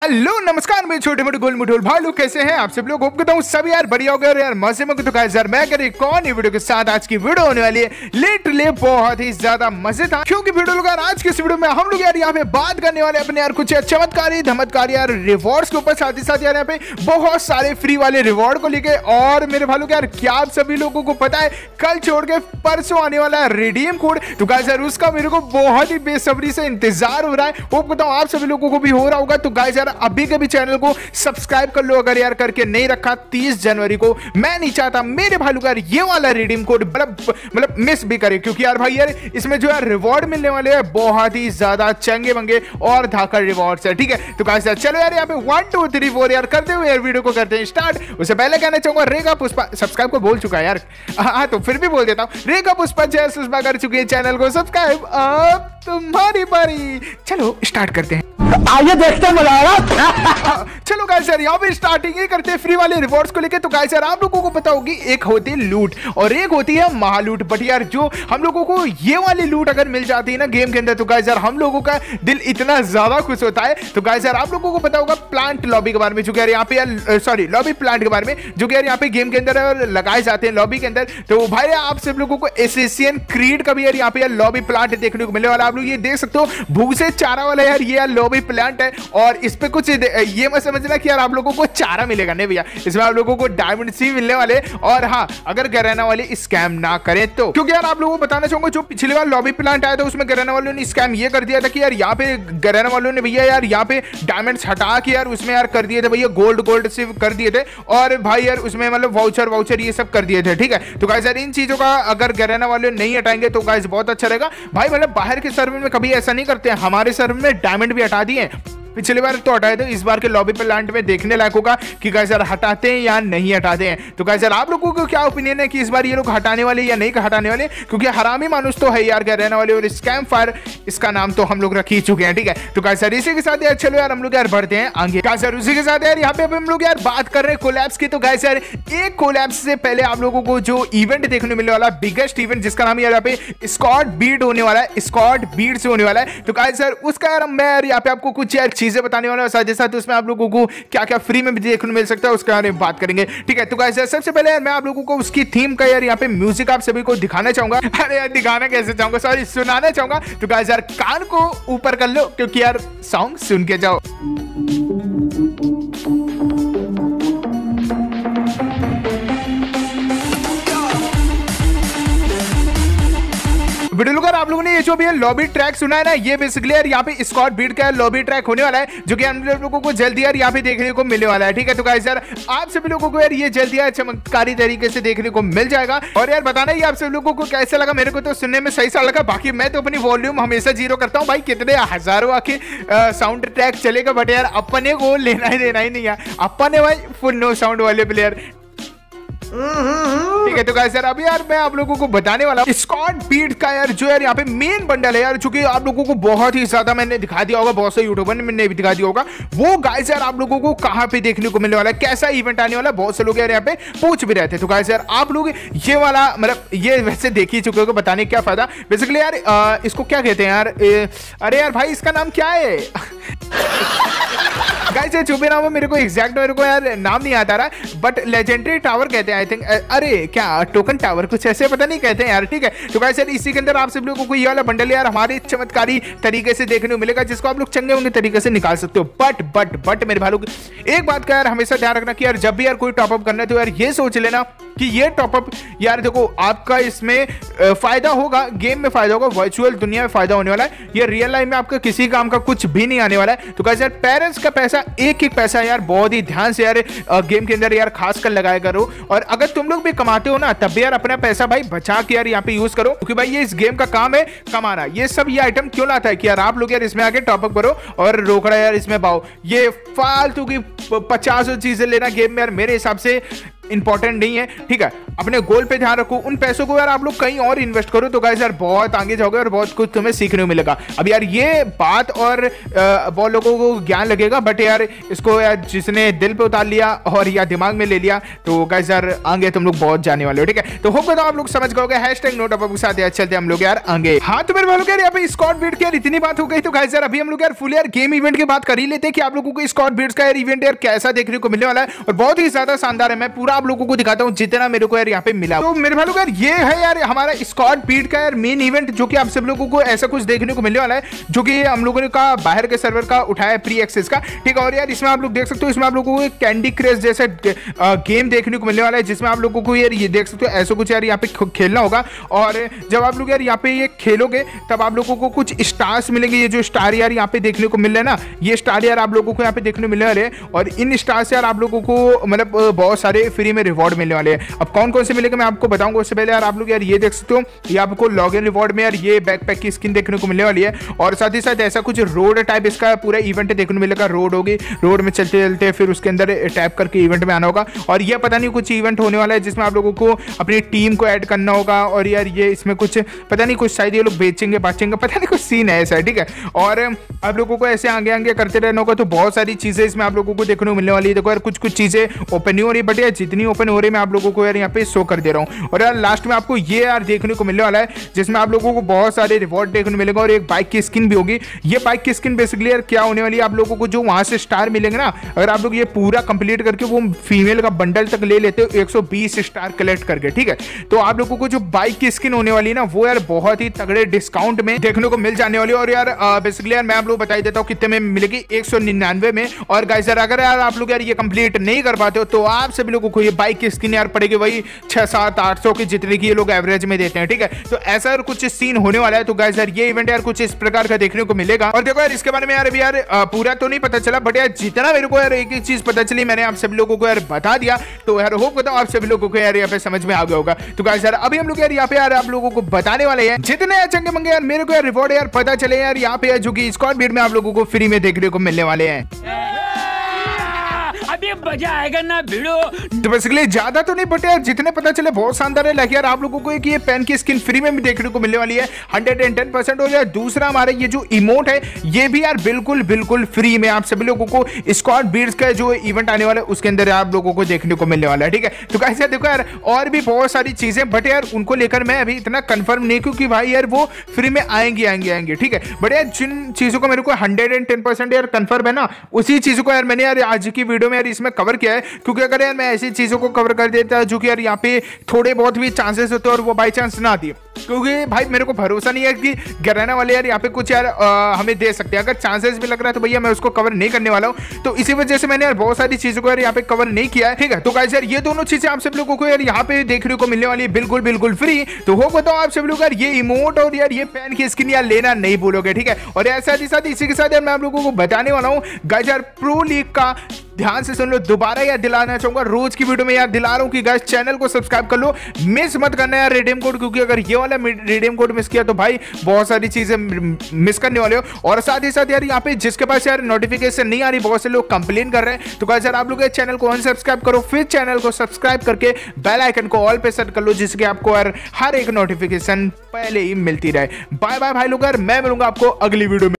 Hello नमस्कार मेरे छोटे मोटे गोल मुठोल भाई लोग कैसे हैं आप सब लोग। होप करता हूँ सभी यार बढ़िया हो गए यार मजे में। तो गाइस यार मैं करे कौन ही वीडियो के साथ आज की वीडियो होने वाली है लिटरली बहुत ही ज्यादा मजेदार, क्योंकि वीडियो लोग यार आज के इस वीडियो में हम लोग यार यहाँ पे बात करने वाले अपने यार कुछ चमत्कारी धमत्कारी यार रिवॉर्ड्स के ऊपर, साथ ही साथ यार यहाँ पे बहुत सारे फ्री वाले रिवॉर्ड को लेके। और मेरे भाई लोग यार क्या आप सभी लोगों को पता है कल छोड़ के परसों आने वाला है रिडीम कोड। तो गाइस यार उसका मेरे को बहुत ही बेसब्री से इंतजार हो रहा है। होप करता हूँ आप सभी लोगों को भी हो रहा होगा। तो गाइस यार अभी के भी चैनल को सब्सक्राइब कर लो अगर यार करके नहीं रखा। 30 जनवरी को मैं नहीं चाहता मेरे भाई लोग यार ये वाला रिडीम कोड मतलब मिस भी करे, क्योंकि यार भाई यार इसमें जो यार रिवॉर्ड मिलने वाले हैं बहुत ही ज्यादा चंगे मंगे और धाकड़ रिवॉर्ड्स है। ठीक है तो गाइस यार चलो यार यहाँ पे 1 2 3 4 यार करते हुए यार वीडियो को करते हैं स्टार्ट। उससे पहले कहना चाहूंगा रेखा पुष्पा सब्सक्राइब को बोल चुका है यार, हाँ तो फिर भी बोल देता हूँ। रेखा पुष्पा जय सुष्मा कर चुकी है चैनल को सब्सक्राइब। अब तुम्हारी बारी, चलो स्टार्ट करते हैं। आइए देखते मजा आएगा। चलो गाइस यार यहाँ पे स्टार्टिंग ही करते हैं फ्री वाले रिवॉर्ड्स को लेके। तो गाइस यार आप लोगों को पता होगी एक होती है लूट और एक होती है महालूट। बट यार जो हम लोगों को ये वाली लूट अगर मिल जाती है ना गेम के अंदर तो गाइस यार हम लोगों का दिल इतना ज्यादा खुश होता है। तो गाइस यार आप लोगों को पता होगा प्लांट लॉबी के बारे में, जो कि यार यहाँ पे यार सॉरी लॉबी प्लांट के बारे में, जो कि यार यहाँ पे गेम के अंदर लगाए जाते हैं लॉबी के अंदर। तो भाई आप सब लोगों को एसेसियन क्रीड का भी यार यहाँ पे यार लॉबी प्लांट देखने को मिलने वाला। आप लोग ये देख सकते हो भूसे चारा वाला यार ये यार लॉबी प्लांट है। और इस पे कुछ ये मत समझना कि यार आप लोगों को चारा मिलेगा, नहीं भैया, इसमें आप लोगों को डायमंड सी मिलने वाले। और हाँ अगर गराना वाले स्कैम ना करें तो, क्योंकि यार आप लोगों को बताना चाहूंगा जो पिछली बार लॉबी प्लांट आया था उसमें गराना वालों ने स्कैम ये कर दिया था कि यार यहाँ पे गराना वालों ने भैया यार यहाँ पे डायमंड्स हटा के यार उसमें यार कर दिए थे भैया गोल्ड से कर दिए थे। और भाई यार उसमें मतलब वाउचर ये सब कर दिए थे। ठीक है तो गाइस यार इन चीजों का अगर गराना वाले नहीं हटाएंगे तो गाइस बहुत अच्छा रहेगा भाई। मतलब बाहर के सर्वर में कभी ऐसा नहीं करते, हमारे सर्वर में डायमंड भी हटा दिए। पिछली बार तो हटाए थे, इस बार के लॉबी प्लांट में देखने लायक होगा कि गाइस यार हटाते हैं या नहीं हटाते हैं। तो गाइस यार आप लोगों को क्या ओपिनियन है कि इस बार ये लोग हटाने वाले या नहीं हटाने वाले, क्योंकि हरामी मानुस तो है यार रहने वाले और स्कैम फायर इसका नाम तो हम लोग रख ही चुके हैं। ठीक है तो गाइस यार इसी के साथ यार चलो यार हम लोग यार बढ़ते हैं आगे। गाइस यार उसी के साथ यार यहाँ पे हम लोग यार बात कर रहे हैं कोलैब्स की। तो गाइस यार एक कोलैब्स से पहले आप लोगों को जो इवेंट देखने मिलने वाला बिगेस्ट इवेंट जिसका नाम यार यहाँ पे स्क्वाड बीट होने वाला है, स्क्वाड बीट से होने वाला है। तो गाइस यार उसका यार मैं यार यहाँ पे आपको कुछ यार चीजें बताने वाला हूँ, जैसा तो उसमें आप लोगों को क्या क्या फ्री में भी देखने मिल सकता है उसके बारे में बात करेंगे। ठीक है तो गाइस यार सबसे पहले यार मैं आप लोगों को उसकी थीम का यार यहाँ पे म्यूजिक आप सभी को दिखाना चाहूंगा। अरे यार दिखाना कैसे चाहूंगा, सॉरी सुनाना चाहूंगा। तो गाइस यार कान को ऊपर कर लो क्योंकि यार सॉन्ग सुन के जाओ। वीडियो आप लोगों ने ये जो भी लॉबी ट्रैक सुना है ना, ये बेसिकली यार यहाँ पे स्क्वाड बीट का लॉबी ट्रैक होने वाला है, जो कि हम लोगों को जल्दी यार यहाँ पे देखने को मिलने वाला है। ठीक है तो गाइस यार आप सभी लोगों को यार ये जल्दी यार चमत्कारी तरीके से देखने को मिल जाएगा। और यार बताना ही आप सभी लोगों को कैसा लगा, मेरे को तो सुनने में सही सा लगा। बाकी मैं तो अपनी वॉल्यूम हमेशा 0 करता हूँ भाई, कितने हजारों आके साउंड ट्रैक चलेगा, बट यार अपने को लेना ही देना ही नहीं है, अपने भाई फुल नो साउंड वाले प्लेयर। ठीक है तो गाइस यार अभी यार मैं आप लोगों को बताने वाला हूं स्क्वाड बीट का यार जो यार यहाँ पे मेन बंडल है यार, जो कि आप लोगों को बहुत ही ज्यादा मैंने दिखा दिया होगा, बहुत से यूट्यूबर ने मैंने भी दिखा दिया होगा। वो गाइस यार आप लोगों को कहां पे देखने को मिलने वाला है, कैसा इवेंट आने वाला है, बहुत से लोग यार यहाँ पे पूछ भी रहे थे। तो गाइस यार आप लोग ये वाला मतलब ये वैसे देख ही चुके हो, बताने क्या फायदा। बेसिकली यार इसको क्या कहते हैं यार, अरे यार भाई इसका नाम क्या है गाइस जो भी नाम है मेरे को एग्जैक्ट मेरे को यार नाम नहीं आता रहा, बट लेजेंडरी टावर कहते हैं आई थिंक। अरे क्या टोकन टावर कुछ ऐसे पता नहीं कहते हैं यार। ठीक है तो गाइस यार इसी के अंदर आप सब लोगों को ये वाला बंडल यार हमारे चमत्कारी तरीके से देखने को मिलेगा, जिसको आप लोग चंगे होंगे तरीके से निकाल सकते हो। बट मेरे भाई लोग एक बात का यार हमेशा ध्यान रखना कि यार जब भी यार कोई टॉपअप करना है तो यार ये सोच लेना कि ये टॉपअप यार देखो आपका इसमें फायदा होगा, गेम में फायदा होगा, वर्चुअल दुनिया में फायदा होने वाला है, ये रियल लाइफ में आपका किसी काम का कुछ भी नहीं आने वाला है। तो गाइस यार पेरेंट्स का पैसा एक पैसा यार बहुत ही ध्यान से यार गेम के अंदर यार खास कर लगाया करो। और अगर तुम लोग भी कमाते हो ना तब भी यार अपना पैसा भाई बचा के यार यहाँ पे यूज करो, क्योंकि भाई ये इस गेम का काम है कमाना। ये सब ये आइटम क्यों लाता है कि यार आप लोग यार इसमें आके टॉपअप करो और रोकड़ा यार इसमें पाओ। ये फालतू की 50 चीजें लेना गेम में यार मेरे हिसाब से इंपॉर्टेंट नहीं है, ठीक है। अपने गोल पे ध्यान रखो, उन पैसों को यार आप लोग कहीं और इन्वेस्ट करो तो गाइस यार बहुत आगे जाओगे और बहुत कुछ तुम्हें सीखने को मिलेगा। अब यार ये बात और बहुत लोगों को ज्ञान लगेगा, बट यार इसको यार जिसने दिल पे उतार लिया और या दिमाग में ले लिया तो गाइस यार आगे तुम लोग बहुत जाने वाले हो, ठीक है। तो होप बताओ आप लोग समझ गए। हैशटैग नोट अप के साथ यार चलते हम लोग यार आगे। हाँ तो मेरे भाई यार यहाँ पे स्क्वाड बीट की यार इतनी बात हो गई, तो गाइस यार अभी हम लोग यार फुल यार गेम इवेंट की बात कर ही लेते हैं कि आप लोगों को स्क्वाड बीट्स का यार इवेंट यार कैसा देखने को मिलने वाला है, और बहुत ही ज्यादा शानदार है। मैं पूरा आप लोगों को दिखाता हूँ जितना मेरे को यार यहाँ पे मिला। तो मेरे भाई यार ये है यार हमारा स्क्वाड बीट का यार मेन इवेंट, जो कि आप सब लोगों को ऐसा कुछ देखने को मिलने वाला है, जो कि हम लोगों ने का बाहर के सर्वर का उठाया है, प्री एक्सेस का, ठीक है। और यार इसमें आप लोग देख सकते हो, इसमें आप लोगों को कैंडी क्रश जैसा गेम देखने को मिलने वाला है, जिसमें आप लोगों को यार ये देख सकते हो ऐसा कुछ यार यहाँ पे खेलना होगा। और जब आप लोग यार यहाँ पे ये खेलोगे तब आप लोगों को कुछ स्टार्स मिलेंगे। ये जो स्टार यार यहाँ पे देखने को मिल रहे हैं ना, ये स्टार यार आप लोगों को यहाँ पे देखने को मिलने वाले हैं, और इन स्टार से यार आप लोगों को मतलब बहुत सारे फ्री में रिवॉर्ड मिलने वाले हैं। अब कौन कौन से मिलेंगे मैं आपको बताऊंगा, उससे पहले यार आप लोग यार ये देख सकते हो, ये आपको लॉग इन रिवॉर्ड में यार ये बैकपैक की स्किन देखने को मिलने वाली है, और साथ ही साथ ऐसा कुछ रोड टाइप इसका पूरा इवेंट देखने को मिलेगा। रोड होगी, रोड में चलते चलते फिर उसके अंदर टैप करके इवेंट में आना होगा। और ये पता नहीं कुछ इवेंट होने वाला है जिसमें आप लोगों को अपनी टीम को ऐड करना होगा, और यार ये इसमें कुछ पता नहीं कुछ शायद ये लोग बेचेंगे बाचेंगे, पता नहीं कुछ सीन है ऐसा, ठीक है। और आप लोगों को ऐसे आगे आगे करते रहना होगा, तो बहुत सारी चीजें इसमें आप लोगों को देखने को मिलने वाली है। देखो यार कुछ चीजें ओपन नहीं हो रही, बट यार जितनी ओपन हो रही मैं आप लोगों को यार यहाँ पे शो कर दे रहा हूँ। और यार लास्ट में आपको ये यार देखने को मिलने वाला है, जिसमें आप लोगों को बहुत सारे रिवॉर्ड देखने को मिलेगा, और एक बाइक की स्किन भी होगी। ये बाइक की स्किन बेसिकली यार क्या होने वाली है, आप लोगों को जो वहां से स्टार मिलेंगे ना, अगर आप लोग ये पूरा कंप्लीट करके वो फीमेल का बंडल तक ले लेते हो 120 स्टार कलेक्ट करके, ठीक है, तो आप लोगों को जो बाइक की स्किन होने वाली है ना, वो यार बहुत ही तगड़े डिस्काउंट में देखने को मिल जाने वाली है। और यार बेसिकली यार मैं आप लोग बता देता हूँ कितने में मिलेगी, 199 में। और गाइस यार अगर यार आप लोग यार ये कंप्लीट नहीं कर पाते हो तो आप सभी लोगों को ये बाइक की स्किन यार पड़ेगी वही 600-700-800 की जितने की ये लोग एवरेज में देते हैं, ठीक है। तो ऐसा कुछ सीन होने वाला है। तो गाइस यार ये इवेंट यार कुछ इस प्रकार का देखने को मिलेगा। और देखो यार इसके बारे में यार अभी यार पूरा तो नहीं पता चला, बट यार जितना मेरे को यार एक एक चीज पता चली मैंने आप सभी लोगों को यार बता दिया। तो यार होप बताओ आप सभी लोगों को यार यहाँ पे समझ में आ गया होगा। तो गाइस यार अभी हम लोग यार यहाँ पे यार आप लोगों को बताने वाले हैं जितने चंगे मंगे यार मेरे को यार रिवॉर्ड यार पता चले यार यहाँ पे, जो कि स्क्वाड बीट में आप लोगों को फ्री में देखने को मिलने वाले हैं। अभी मजा आएगा ना भिड़ो। तो बेसिकली ज्यादा तो नहीं, बट यार जितने पता चले बहुत शानदार है। लाइक यार आप लोगों को एक ये पेन की स्किन फ्री में भी देखने को मिलने वाली है 110%। और यार दूसरा हमारे ये जो इमोट है ये भी यार बिल्कुल फ्री में आप सभी लोगों को स्क्वाड बीट्स का जो इवेंट आने वाला है उसके अंदर आप लोगों को देखने को मिलने वाला है, ठीक है। तो गाइस यार देखो यार और भी बहुत सारी चीजें, बट यार उनको लेकर मैं अभी इतना कंफर्म नहीं, क्योंकि भाई यार वो फ्री में आएंगे, ठीक है। बट यार जिन चीजों को मेरे को 110% यार कंफर्म है ना, उसी चीजों को यार मैंने यार आज की वीडियो में यार इसमें कवर किया है। क्योंकि अगर यार मैं ऐसी चीजों को कवर कर देता जो कि यार यहाँ पे थोड़े बहुत भी चांसेस होते और वो बाई चांस ना आती, क्योंकि भाई मेरे को भरोसा नहीं है कि गराना वाले यार यहाँ पे कुछ यार हमें दे सकते हैं। अगर चांसेस भी लग रहा है तो भैया मैं उसको कवर नहीं करने वाला हूँ। तो इसी वजह से मैंने यार बहुत सारी चीजों को यार यहाँ पे कवर नहीं किया है, ठीक है। तो गाइस यार ये दोनों चीजें आप सब लोगों को यार यहाँ पे देखने को मिलने वाली है बिल्कुल फ्री। तो हो बताओ आप सब लोग यार ये इमोट और यार ये पेन की स्किन यार लेना नहीं भूलोगे, ठीक है। और यार साथ ही साथ इसी के साथ यार मैं आप लोगों को बताने वाला हूँ गाइस यार प्रो लीग का ध्यान से सुन लो, दोबारा यार दिलाना चाहूंगा रोज की वीडियो में यार दिला रहा हूँ कि गाइस चैनल को सब्सक्राइब कर लो, मिस मत करना यार रिडीम कोड, क्योंकि अगर ये वाला रिडीम कोड मिस किया तो भाई बहुत सारी चीजें मिस करने वाले हो। और साथ ही साथ यार यहाँ पे जिसके पास यार नोटिफिकेशन नहीं आ रही, बहुत से लोग कंप्लेन कर रहे हैं, तो गाइस यार आप लोग चैनल को अनसब्सक्राइब करो, फिर चैनल को सब्सक्राइब करके बेल आइकन को ऑल पे सेट कर लो, जिससे आपको यार हर एक नोटिफिकेशन पहले ही मिलती रहे। बाय बाय भाई लोग, यार मैं मिलूंगा आपको अगली वीडियो में।